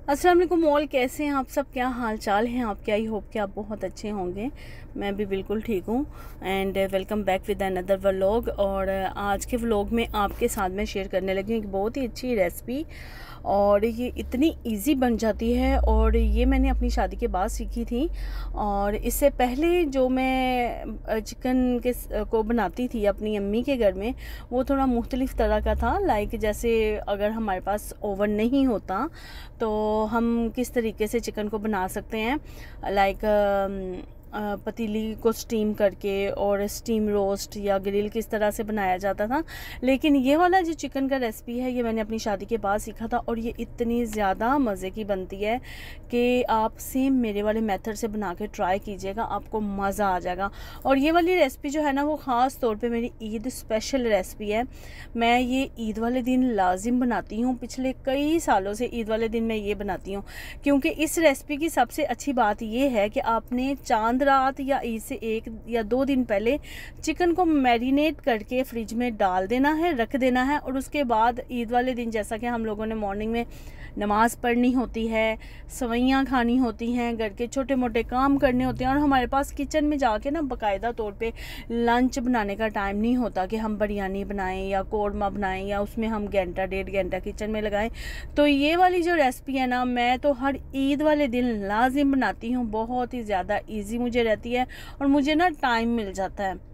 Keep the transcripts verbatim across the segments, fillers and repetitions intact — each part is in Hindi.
अस्सलाम वालेकुम ऑल, कैसे हैं आप सब? क्या हाल चाल है आपके? आई होप कि आप बहुत अच्छे होंगे। मैं भी बिल्कुल ठीक हूँ। And welcome back with another vlog. और आज के व्लॉग में आपके साथ मैं शेयर करने लगी हूँ एक बहुत ही अच्छी रेसिपी, और ये इतनी इजी बन जाती है। और ये मैंने अपनी शादी के बाद सीखी थी। और इससे पहले जो मैं चिकन के को बनाती थी अपनी अम्मी के घर में, वो थोड़ा मुख्तलिफ तरह का था। लाइक जैसे अगर हमारे पास ओवन नहीं होता तो हम किस तरीके से चिकन को बना सकते हैं, लाइक पतीली को स्टीम करके, और स्टीम रोस्ट या ग्रिल किस तरह से बनाया जाता था। लेकिन ये वाला जो चिकन का रेसिपी है, ये मैंने अपनी शादी के बाद सीखा था, और ये इतनी ज़्यादा मज़े की बनती है कि आप सेम मेरे वाले मेथड से बना के ट्राई कीजिएगा, आपको मज़ा आ जाएगा। और ये वाली रेसिपी जो है ना, वो ख़ास तौर पे मेरी ईद स्पेशल रेसिपी है। मैं ये ईद वाले दिन लाजिम बनाती हूँ, पिछले कई सालों से ईद वाले दिन मैं ये बनाती हूँ, क्योंकि इस रेसिपी की सबसे अच्छी बात ये है कि आपने चांद रात या ईद से एक या दो दिन पहले चिकन को मैरिनेट करके फ्रिज में डाल देना है, रख देना है। और उसके बाद ईद वाले दिन, जैसा कि हम लोगों ने मॉर्निंग में नमाज़ पढ़नी होती है, सवैयाँ खानी होती हैं, घर के छोटे मोटे काम करने होते हैं, और हमारे पास किचन में जाके ना बाकायदा तौर पे लंच बनाने का टाइम नहीं होता कि हम बिरयानी बनाएं या कौरमा बनाएं या उसमें हम घंटा डेढ़ घंटा किचन में लगाएं। तो ये वाली जो रेसिपी है ना, मैं तो हर ईद वाले दिन लाजिम बनाती हूँ। बहुत ही ज़्यादा ईजी मुझे रहती है और मुझे ना टाइम मिल जाता है।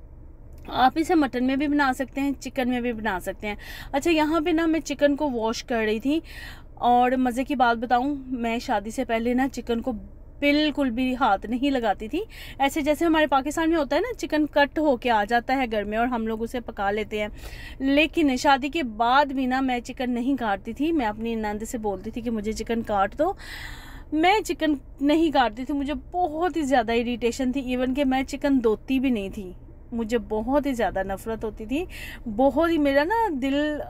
आप इसे मटन में भी बना सकते हैं, चिकन में भी बना सकते हैं। अच्छा, यहाँ पे ना मैं चिकन को वॉश कर रही थी, और मज़े की बात बताऊं, मैं शादी से पहले ना चिकन को बिल्कुल भी हाथ नहीं लगाती थी। ऐसे जैसे हमारे पाकिस्तान में होता है ना, चिकन कट होके आ जाता है घर में और हम लोग उसे पका लेते हैं। लेकिन शादी के बाद भी ना मैं चिकन नहीं काटती थी। मैं अपनी नंद से बोलती थी कि मुझे चिकन काट दो, मैं चिकन नहीं काटती थी। मुझे बहुत ही ज़्यादा इरिटेशन थी, इवन कि मैं चिकन धोती भी नहीं थी। मुझे बहुत ही ज़्यादा नफ़रत होती थी, बहुत ही मेरा ना दिल,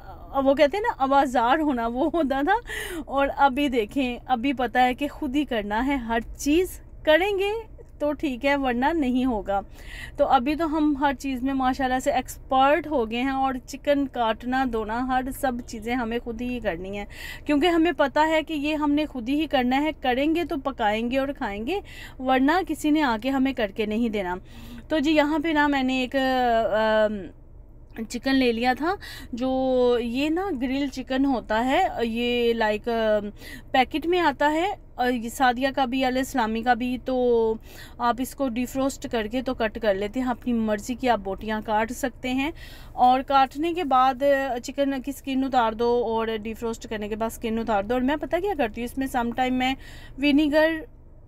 वो कहते हैं ना, आवाज़ार होना, वो होता था। और अभी देखें, अभी पता है कि खुद ही करना है, हर चीज़ करेंगे तो ठीक है, वरना नहीं होगा। तो अभी तो हम हर चीज़ में माशाल्लाह से एक्सपर्ट हो गए हैं, और चिकन काटना धोना हर सब चीज़ें हमें खुद ही करनी है, क्योंकि हमें पता है कि ये हमने खुद ही करना है। करेंगे तो पकाएंगे और खाएंगे, वरना किसी ने आके हमें करके नहीं देना। तो जी यहाँ पे ना मैंने एक आ, चिकन ले लिया था, जो ये ना ग्रिल चिकन होता है। ये लाइक पैकेट में आता है, ये सादिया का भी, अल इस्लामी का भी। तो आप इसको डिफ्रोस्ट करके तो कट कर लेते हैं, अपनी मर्ज़ी की आप बोटियां काट सकते हैं। और काटने के बाद चिकन की स्किन उतार दो, और डिफ्रोस्ट करने के बाद स्किन उतार दो। और मैं पता क्या करती हूँ, इसमें सम टाइम मैं विनीगर,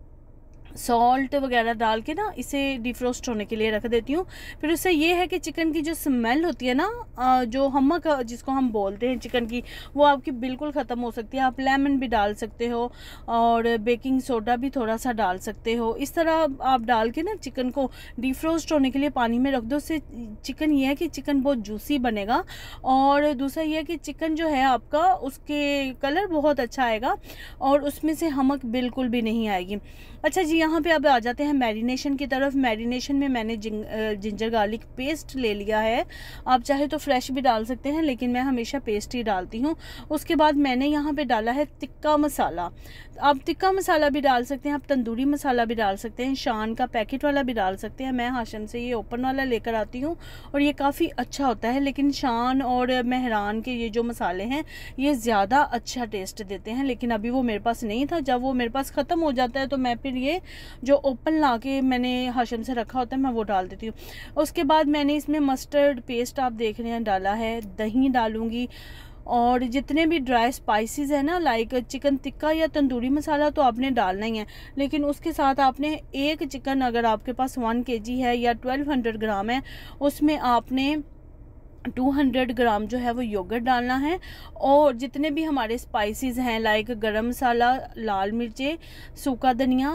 सॉल्ट वगैरह डाल के ना इसे डिफ्रोस्ट होने के लिए रख देती हूँ। फिर उससे ये है कि चिकन की जो स्मेल होती है ना, जो हमक जिसको हम बोलते हैं चिकन की, वो आपकी बिल्कुल ख़त्म हो सकती है। आप लेमन भी डाल सकते हो, और बेकिंग सोडा भी थोड़ा सा डाल सकते हो। इस तरह आप डाल के ना चिकन को डिफ्रोस्ट होने के लिए पानी में रख दो। उससे चिकन ये है कि चिकन बहुत जूसी बनेगा, और दूसरा ये है कि चिकन जो है आपका, उसके कलर बहुत अच्छा आएगा, और उसमें से हमक बिल्कुल भी नहीं आएगी। अच्छा जी, यहाँ पे अब आ जाते हैं मैरिनेशन की तरफ। मैरिनेशन में मैंने जिंग, जिंजर गार्लिक पेस्ट ले लिया है। आप चाहे तो फ्रेश भी डाल सकते हैं, लेकिन मैं हमेशा पेस्ट ही डालती हूँ। उसके बाद मैंने यहाँ पे डाला है टिक्का मसाला। आप टिक्का मसाला भी डाल सकते हैं, आप तंदूरी मसाला भी डाल सकते हैं, शान का पैकेट वाला भी डाल सकते हैं। मैं हाशम से ये ओपन वाला लेकर आती हूँ, और ये काफ़ी अच्छा होता है। लेकिन शान और मेहरान के ये जो मसाले हैं, ये ज़्यादा अच्छा टेस्ट देते हैं। लेकिन अभी वो मेरे पास नहीं था। जब वो मेरे पास ख़त्म हो जाता है तो मैं फिर ये जो ओपन ला के मैंने हाशम से रखा होता है, मैं वो डाल देती हूँ। उसके बाद मैंने इसमें मस्टर्ड पेस्ट, आप देख रहे हैं, डाला है। दही डालूंगी, और जितने भी ड्राई स्पाइसेस है ना, लाइक चिकन टिक्का या तंदूरी मसाला, तो आपने डालना ही है। लेकिन उसके साथ आपने एक चिकन, अगर आपके पास वन के जी है या ट्वेल्व हंड्रेड ग्राम है, उसमें आपने टू हंड्रेड ग्राम जो है वो योगर्ट डालना है। और जितने भी हमारे स्पाइसेस हैं, लाइक गरम मसाला, लाल मिर्चें, सूखा धनिया,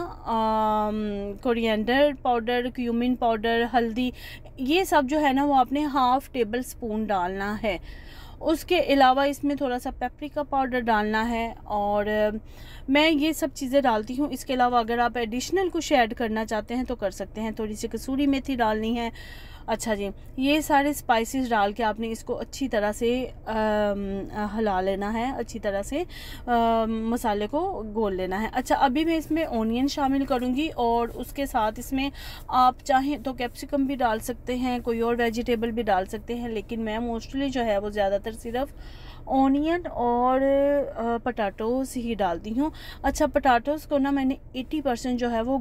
कोरिएंडर पाउडर, क्यूमिन पाउडर, हल्दी, ये सब जो है ना, वो आपने हाफ टेबल स्पून डालना है। उसके अलावा इसमें थोड़ा सा पेपरिका पाउडर डालना है, और मैं ये सब चीज़ें डालती हूँ। इसके अलावा अगर आप एडिशनल कुछ ऐड करना चाहते हैं तो कर सकते हैं। थोड़ी सी कसूरी मेथी डालनी है, अच्छा जी, ये सारे स्पाइसेस डाल के आपने इसको अच्छी तरह से आ, हिला लेना है, अच्छी तरह से आ, मसाले को घोल लेना है। अच्छा, अभी मैं इसमें ऑनियन शामिल करूँगी और उसके साथ इसमें आप चाहें तो कैप्सिकम भी डाल सकते हैं, कोई और वेजिटेबल भी डाल सकते हैं, लेकिन मैं मोस्टली जो है वो ज़्यादातर सिर्फ ऑनियन और पटाटोस ही डालती हूँ। अच्छा, पटाटोस को ना मैंने अस्सी परसेंट जो है वो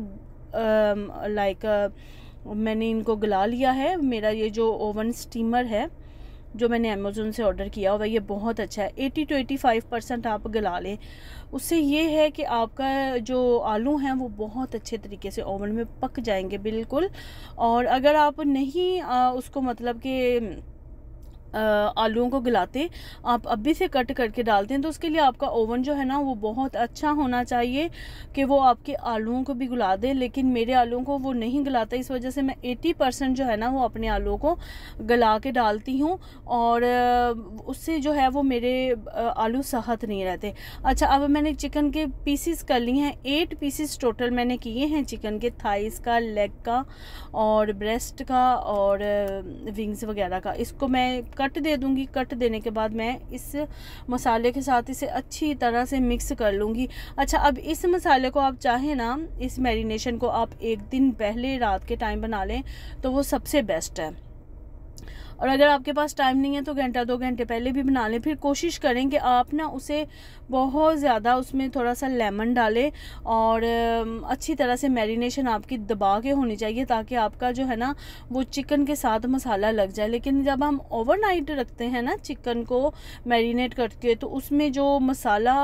लाइक मैंने इनको गला लिया है। मेरा ये जो ओवन स्टीमर है जो मैंने अमेज़ोन से ऑर्डर किया हुआ, ये बहुत अच्छा है। अस्सी टू पचासी परसेंट आप गला लें, उससे ये है कि आपका जो आलू हैं वो बहुत अच्छे तरीके से ओवन में पक जाएंगे बिल्कुल। और अगर आप नहीं आ, उसको मतलब कि आलूओं को गलाते, आप अभी से कट करके डालते हैं, तो उसके लिए आपका ओवन जो है ना वो बहुत अच्छा होना चाहिए कि वो आपके आलूओं को भी गला दे। लेकिन मेरे आलूओं को वो नहीं गलाता, इस वजह से मैं अस्सी परसेंट जो है ना वो अपने आलूओं को गला के डालती हूँ और उससे जो है वो मेरे आलू सहत नहीं रहते। अच्छा, अब मैंने चिकन के पीसीस कर लिए हैं, एट पीसीस टोटल मैंने किए हैं चिकन के, थाइस का, लेग का और ब्रेस्ट का और विंग्स वगैरह का। इसको मैं कट दे दूंगी। कट देने के बाद मैं इस मसाले के साथ इसे अच्छी तरह से मिक्स कर लूँगी। अच्छा, अब इस मसाले को आप चाहें ना, इस मैरिनेशन को आप एक दिन पहले रात के टाइम बना लें तो वो सबसे बेस्ट है। और अगर आपके पास टाइम नहीं है तो घंटा दो घंटे पहले भी बना लें। फिर कोशिश करें कि आप ना उसे बहुत ज़्यादा उसमें थोड़ा सा लेमन डालें और अच्छी तरह से मैरिनेशन आपकी दबा के होनी चाहिए ताकि आपका जो है ना वो चिकन के साथ मसाला लग जाए। लेकिन जब हम ओवरनाइट रखते हैं ना चिकन को मैरिनेट करके, तो उसमें जो मसाला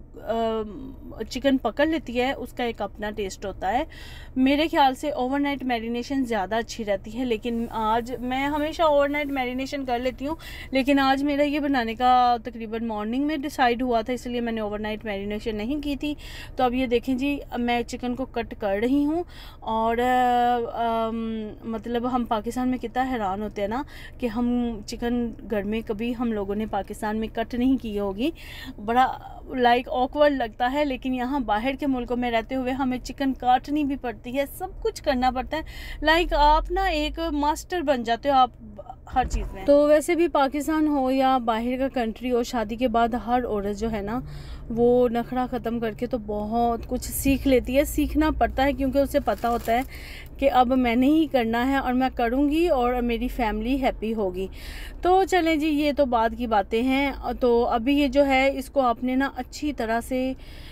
चिकन पकड़ लेती है उसका एक अपना टेस्ट होता है। मेरे ख्याल से ओवरनाइट मैरिनेशन ज़्यादा अच्छी रहती है, लेकिन आज मैं हमेशा ओवरनाइट मैरिनेशन कर लेती हूँ, लेकिन आज मेरा ये बनाने का तकरीबन मॉर्निंग में डिसाइड हुआ था, इसलिए मैंने ओवरनाइट मैरिनेशन नहीं की थी। तो अब ये देखें जी, मैं चिकन को कट कर रही हूँ और आ, आ, मतलब हम पाकिस्तान में कितना हैरान होते हैं ना कि हम चिकन घर में कभी हम लोगों ने पाकिस्तान में कट नहीं की होगी, बड़ा लाइक ऑकवर्ड लगता है। लेकिन यहाँ बाहर के मुल्कों में रहते हुए हमें चिकन काटनी भी पड़ती है, सब कुछ करना पड़ता है। लाइक आप ना एक मास्टर बन जाते हो आप हर चीज़ में। तो वैसे भी पाकिस्तान हो या बाहर का कंट्री हो, शादी के बाद हर औरत जो है ना वो नखरा ख़त्म करके तो बहुत कुछ सीख लेती है। सीखना पड़ता है क्योंकि उसे पता होता है कि अब मैंने ही करना है और मैं करूँगी और मेरी फैमिली हैप्पी होगी। तो चलें जी, ये तो बाद की बातें हैं। तो अभी ये जो है इसको आपने ना अच्छी तरह से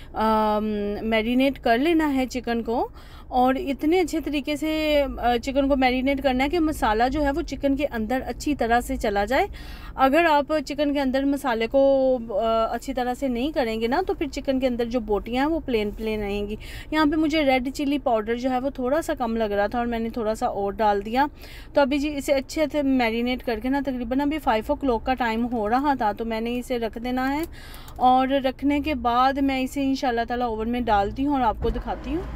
मैरिनेट कर लेना है चिकन को, और इतने अच्छे तरीके से चिकन को मैरिनेट करना है कि मसाला जो है वो चिकन के अंदर अच्छी तरह से चला जाए। अगर आप चिकन के अंदर मसाले को अच्छी तरह से नहीं करेंगे ना तो फिर चिकन के अंदर जो बोटियां हैं वो प्लेन प्लेन रहेंगी। यहाँ पे मुझे रेड चिली पाउडर जो है वो थोड़ा सा कम लग रहा था और मैंने थोड़ा सा और डाल दिया। तो अभी जी इसे अच्छे से मैरिनेट करके ना तकरीबन अभी फाइव ओ क्लॉक का टाइम हो रहा था, तो मैंने इसे रख देना है और रखने के बाद मैं इसे इंशाल्लाह ताला ओवन में डालती हूँ और आपको दिखाती हूँ।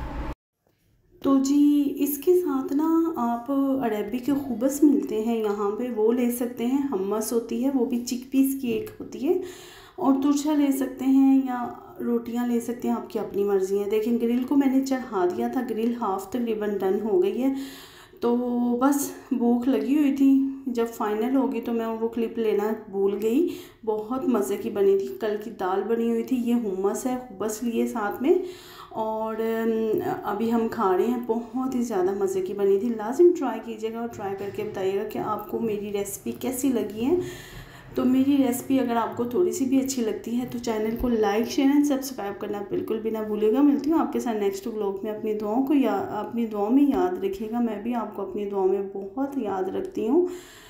तो जी इसके साथ ना आप अरबी के खुबस मिलते हैं यहाँ पे, वो ले सकते हैं। हम्मस होती है, वो भी चिकपीस की एक होती है, और तुरछा ले सकते हैं या रोटियां ले सकते हैं, आपकी अपनी मर्ज़ी है। देखिए ग्रिल को मैंने चढ़ा दिया था, ग्रिल हाफ तकरीबन डन हो गई है। तो बस भूख लगी हुई थी, जब फाइनल होगी तो मैं वो क्लिप लेना भूल गई। बहुत मज़े की बनी थी, कल की दाल बनी हुई थी, ये हुम्मस है, खुबस लिए साथ में, और अभी हम खा रहे हैं। बहुत ही ज़्यादा मज़े की बनी थी, लाजिम ट्राई कीजिएगा और ट्राई करके बताइएगा कि आपको मेरी रेसिपी कैसी लगी है। तो मेरी रेसिपी अगर आपको थोड़ी सी भी अच्छी लगती है तो चैनल को लाइक शेयर एंड सब्सक्राइब करना बिल्कुल भी ना भूलिएगा। मिलती हूँ आपके साथ नेक्स्ट व्लॉग में। अपनी दुआओं को या अपनी दुआओं में याद रखिएगा, मैं भी आपको अपनी दुआओं में बहुत याद रखती हूँ।